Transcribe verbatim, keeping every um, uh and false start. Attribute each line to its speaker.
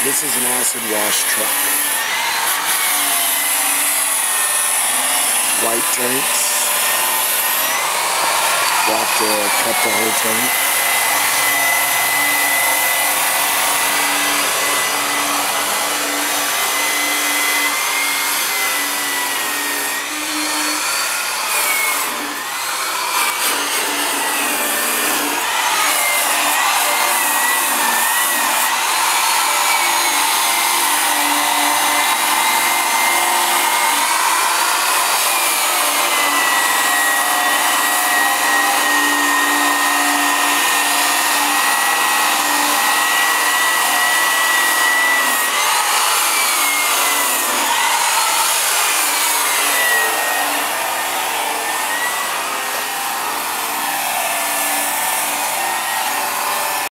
Speaker 1: This is an acid wash truck. White tanks. We'll have to cut the whole tank.